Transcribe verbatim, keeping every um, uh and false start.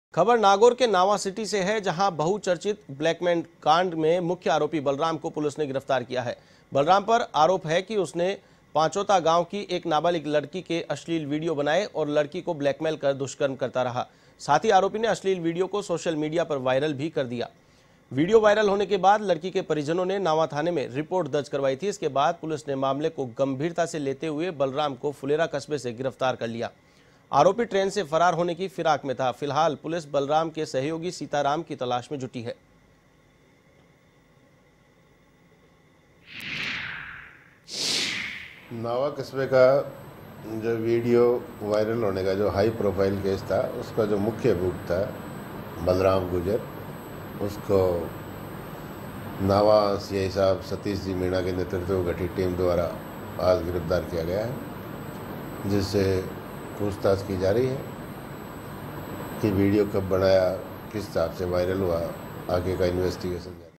खबर नागौर के नावा सिटी से है, जहां बहुचर्चित ब्लैकमेल कांड में मुख्य आरोपी बलराम को पुलिस ने गिरफ्तार किया है। बलराम पर आरोप है कि उसने पांचोता गांव की एक नाबालिग लड़की के अश्लील वीडियो बनाए और लड़की को ब्लैकमेल कर दुष्कर्म करता रहा। साथ ही आरोपी ने अश्लील वीडियो को सोशल मीडिया पर वायरल भी कर दिया। वीडियो वायरल होने के बाद लड़की के परिजनों ने नावा थाने में रिपोर्ट दर्ज करवाई थी। इसके बाद पुलिस ने मामले को गंभीरता से लेते हुए बलराम को फुलेरा कस्बे से गिरफ्तार कर लिया। आरोपी ट्रेन से फरार होने की फिराक में था। फिलहाल पुलिस बलराम के सहयोगी सीताराम की तलाश में जुटी है। नावा कस्बे का जो वीडियो वायरल होने का जो हाई प्रोफाइल केस था, उसका जो मुख्य अभियुक्त था बलराम गुजर, उसको नावा सीआई साहब सतीश जी मीणा के नेतृत्व में गठित टीम द्वारा आज गिरफ्तार किया गया है, जिससे पूछताछ की जा रही है कि वीडियो कब बनाया, किस हिसाब से वायरल हुआ, आगे का इन्वेस्टिगेशन।